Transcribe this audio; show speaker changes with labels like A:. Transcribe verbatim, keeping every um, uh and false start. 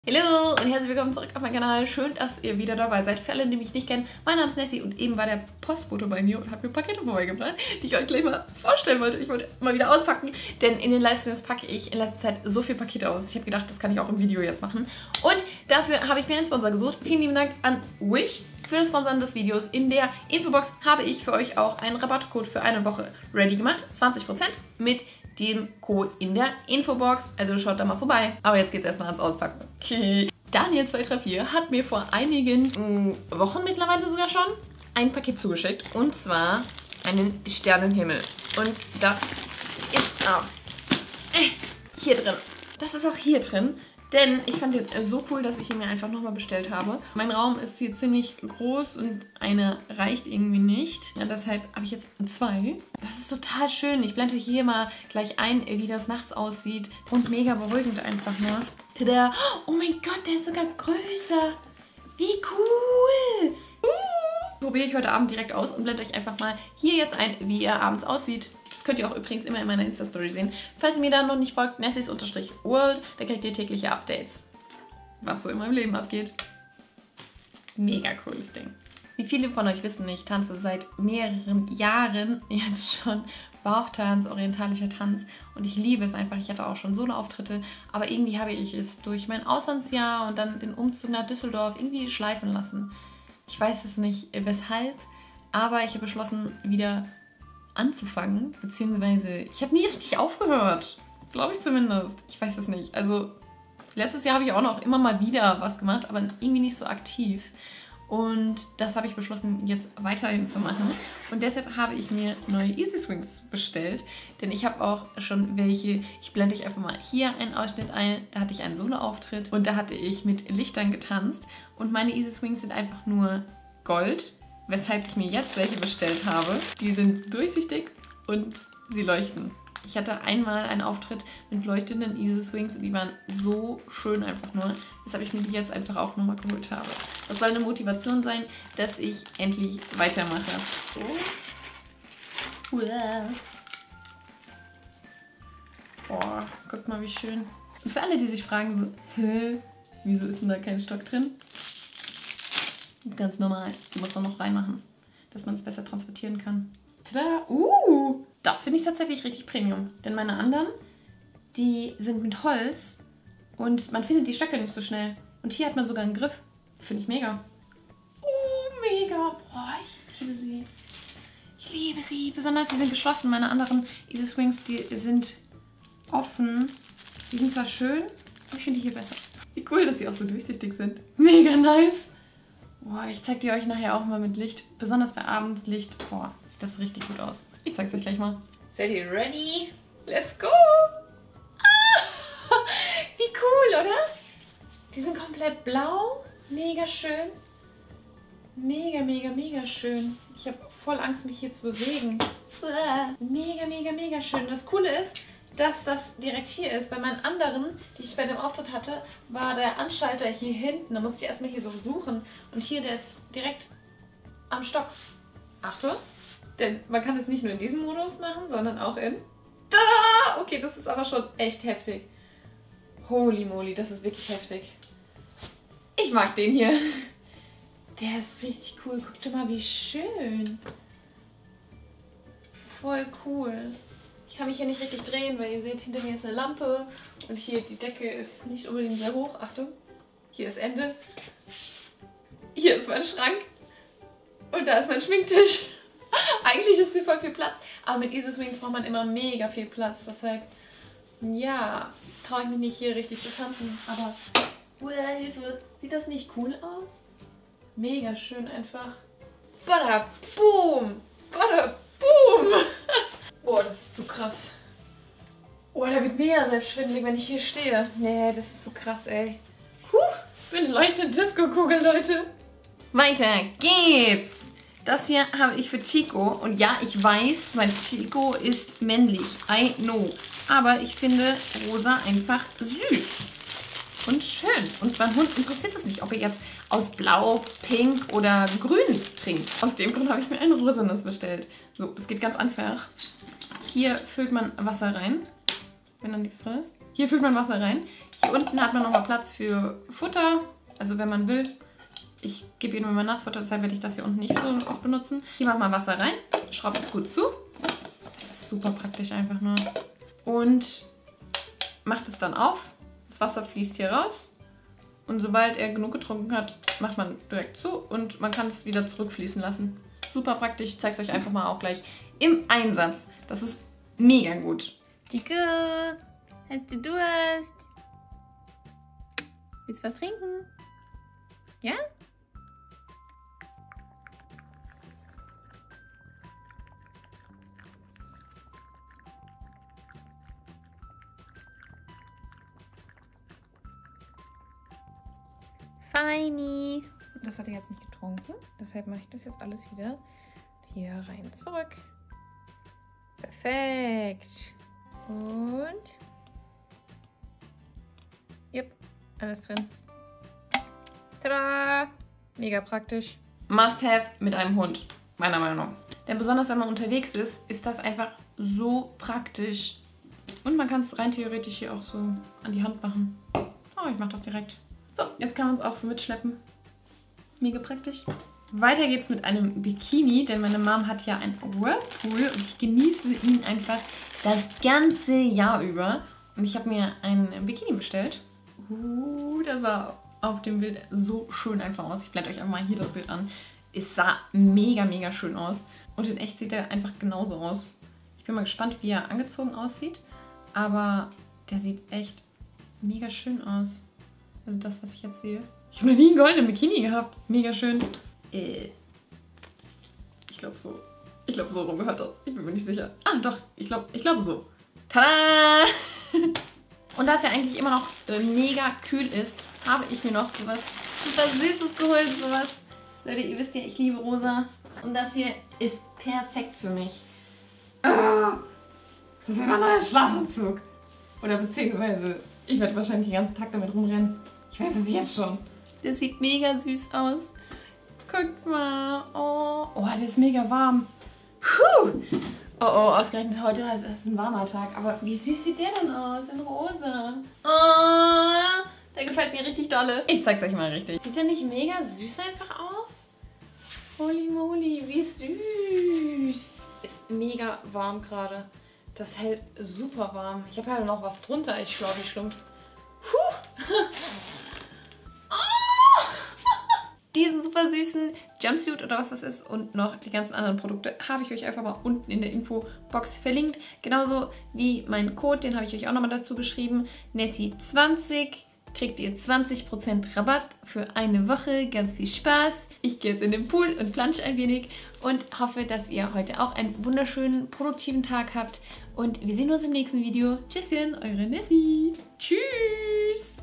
A: Hallo und herzlich willkommen zurück auf meinen Kanal. Schön, dass ihr wieder dabei seid. Für alle, die mich nicht kennen, mein Name ist Nessie und eben war der Postbote bei mir und hat mir Pakete vorbeigebracht, die ich euch gleich mal vorstellen wollte. Ich wollte mal wieder auspacken, denn in den Livestreams packe ich in letzter Zeit so viele Pakete aus. Ich habe gedacht, das kann ich auch im Video jetzt machen. Und dafür habe ich mir einen Sponsor gesucht. Vielen lieben Dank an Wish für das Sponsoren des Videos. In der Infobox habe ich für euch auch einen Rabattcode für eine Woche ready gemacht. zwanzig Prozent mit dem Code in der Infobox. Also schaut da mal vorbei. Aber jetzt geht es erstmal ans Auspacken. Okay. Daniel zwei drei vier hat mir vor einigen mh, Wochen mittlerweile sogar schon ein Paket zugeschickt. Und zwar einen Sternenhimmel. Und das ist auch äh, hier drin. Das ist auch hier drin. Denn ich fand den so cool, dass ich ihn mir einfach nochmal bestellt habe. Mein Raum ist hier ziemlich groß und eine reicht irgendwie nicht. Ja, deshalb habe ich jetzt zwei. Das ist total schön. Ich blende euch hier mal gleich ein, wie das nachts aussieht. Und mega beruhigend einfach nur. Tada! Oh mein Gott, der ist sogar größer. Wie cool! Uh. Probiere ich heute Abend direkt aus und blende euch einfach mal hier jetzt ein, wie er abends aussieht. Das könnt ihr auch übrigens immer in meiner Insta-Story sehen. Falls ihr mir da noch nicht folgt, Nessies-World, da kriegt ihr tägliche Updates. Was so in meinem Leben abgeht. Mega cooles Ding. Wie viele von euch wissen, ich tanze seit mehreren Jahren jetzt schon Bauchtanz, orientalischer Tanz. Und ich liebe es einfach. Ich hatte auch schon Solo-Auftritte. Aber irgendwie habe ich es durch mein Auslandsjahr und dann den Umzug nach Düsseldorf irgendwie schleifen lassen. Ich weiß es nicht weshalb, aber ich habe beschlossen, wieder anzufangen, beziehungsweise ich habe nie richtig aufgehört, glaube ich zumindest. Ich weiß es nicht. Also letztes Jahr habe ich auch noch immer mal wieder was gemacht, aber irgendwie nicht so aktiv. Und das habe ich beschlossen, jetzt weiterhin zu machen. Und deshalb habe ich mir neue Easy Swings bestellt, denn ich habe auch schon welche. Ich blende euch einfach mal hier einen Ausschnitt ein. Da hatte ich einen Solo-Auftritt und da hatte ich mit Lichtern getanzt. Und meine Easy Swings sind einfach nur Gold, weshalb ich mir jetzt welche bestellt habe. Die sind durchsichtig und sie leuchten. Ich hatte einmal einen Auftritt mit leuchtenden Easy Swings und die waren so schön einfach nur, weshalb ich mir die jetzt einfach auch nochmal geholt habe. Das soll eine Motivation sein, dass ich endlich weitermache. Oh. Boah, guckt mal wie schön. Und für alle, die sich fragen so, hä, wieso ist denn da kein Stock drin? Ganz normal. Die muss man noch reinmachen, dass man es besser transportieren kann. Tada! Uh! Das finde ich tatsächlich richtig Premium. Denn meine anderen, die sind mit Holz und man findet die Stöcke nicht so schnell. Und hier hat man sogar einen Griff. Finde ich mega. Oh, mega! Boah, ich liebe sie. Ich liebe sie. Besonders, sie sind geschlossen. Meine anderen Easy Swings, die sind offen. Die sind zwar schön, aber ich finde die hier besser. Wie cool, dass sie auch so durchsichtig sind. Mega nice! Boah, ich zeig die euch nachher auch mal mit Licht. Besonders bei Abendlicht. Boah, sieht das richtig gut aus. Ich zeig's euch gleich mal. Seid ihr ready? Let's go! Ah, wie cool, oder? Die sind komplett blau. Mega schön. Mega, mega, mega schön. Ich habe voll Angst, mich hier zu bewegen. Mega, mega, mega schön. Das Coole ist, dass das direkt hier ist. Bei meinen anderen, die ich bei dem Auftritt hatte, war der Anschalter hier hinten. Da musste ich erstmal hier so suchen. Und hier, der ist direkt am Stock. Achtung, denn man kann es nicht nur in diesem Modus machen, sondern auch in... Da! Okay, das ist aber schon echt heftig. Holy moly, das ist wirklich heftig. Ich mag den hier. Der ist richtig cool. Guckt mal, wie schön. Voll cool. Ich kann mich hier nicht richtig drehen, weil ihr seht, hinter mir ist eine Lampe und hier die Decke ist nicht unbedingt sehr hoch. Achtung, hier ist Ende. Hier ist mein Schrank und da ist mein Schminktisch. Eigentlich ist hier voll viel Platz, aber mit Easy Swings braucht man immer mega viel Platz. Deshalb, ja, traue ich mich nicht hier richtig zu tanzen. Aber, Hilfe, sieht das nicht cool aus? Mega schön einfach. Bada, boom, bada, boom. Boah, das ist zu krass. Oh, da wird mir ja selbst schwindelig, wenn ich hier stehe. Nee, das ist zu krass, ey. Puh, ich bin eine leuchtende Disco-Kugel, Leute. Weiter geht's. Das hier habe ich für Chico. Und ja, ich weiß, mein Chico ist männlich. I know. Aber ich finde rosa einfach süß. Und schön. Und beim Hund interessiert es nicht, ob er jetzt aus Blau, Pink oder Grün trinkt. Aus dem Grund habe ich mir ein rosanes bestellt. So, das geht ganz einfach. Hier füllt man Wasser rein, wenn da nichts drin ist. Hier füllt man Wasser rein. Hier unten hat man nochmal Platz für Futter, also wenn man will. Ich gebe hier nur mal Nassfutter, deshalb werde ich das hier unten nicht so oft benutzen. Hier macht man Wasser rein, schraubt es gut zu. Das ist super praktisch einfach nur. Und macht es dann auf. Das Wasser fließt hier raus. Und sobald er genug getrunken hat, macht man direkt zu und man kann es wieder zurückfließen lassen. Super praktisch. Ich zeige es euch einfach mal auch gleich im Einsatz. Das ist mega gut.
B: Tico, hast du Durst? Willst du was trinken? Ja? Feini. Das hat er jetzt nicht getrunken. Deshalb mache ich das jetzt alles wieder hier rein zurück. Perfekt. Und. Jupp, alles drin. Tada! Mega praktisch.
A: Must have mit einem Hund, meiner Meinung nach. Denn besonders wenn man unterwegs ist, ist das einfach so praktisch. Und man kann es rein theoretisch hier auch so an die Hand machen. Oh, ich mache das direkt. So, jetzt kann man es auch so mitschleppen. Mega praktisch. Weiter geht's mit einem Bikini, denn meine Mom hat ja einen Whirlpool und ich genieße ihn einfach das ganze Jahr über. Und ich habe mir einen Bikini bestellt. Uh, der sah auf dem Bild so schön einfach aus. Ich blende euch einfach mal hier das Bild an. Es sah mega, mega schön aus. Und in echt sieht er einfach genauso aus. Ich bin mal gespannt, wie er angezogen aussieht. Aber der sieht echt mega schön aus. Also das, was ich jetzt sehe. Ich habe noch nie einen goldenen Bikini gehabt. Mega schön. Äh, ich glaube so. Ich glaube, so rum gehört das. Ich bin mir nicht sicher. Ah, doch. Ich glaube ich glaub so. Tada! Und da es ja eigentlich immer noch äh, mega kühl ist, habe ich mir noch sowas super Süßes geholt. Sowas. Leute, ihr wisst ja, ich liebe rosa. Und das hier ist perfekt für mich. Ah, das ist ein neuer Schlafanzug. Oder beziehungsweise, ich werde wahrscheinlich den ganzen Tag damit rumrennen. Ich weiß es jetzt schon. Der sieht mega süß aus. Guckt mal. Oh, oh, der ist mega warm. Puh. Oh, oh, ausgerechnet heute ist es ein warmer Tag. Aber wie süß sieht der denn aus? In rosa. Oh, der gefällt mir richtig dolle. Ich zeig's euch mal richtig. Sieht der nicht mega süß einfach aus? Holy moly, wie süß. Ist mega warm gerade. Das hält super warm. Ich habe ja noch was drunter. Ich glaube, ich schlumpf. Puh. Diesen super süßen Jumpsuit oder was das ist und noch die ganzen anderen Produkte habe ich euch einfach mal unten in der Infobox verlinkt. Genauso wie mein Code, den habe ich euch auch nochmal dazu geschrieben. Nessie zwanzig, kriegt ihr zwanzig Prozent Rabatt für eine Woche. Ganz viel Spaß. Ich gehe jetzt in den Pool und plansche ein wenig und hoffe, dass ihr heute auch einen wunderschönen, produktiven Tag habt. Und wir sehen uns im nächsten Video. Tschüsschen, eure Nessie. Tschüss.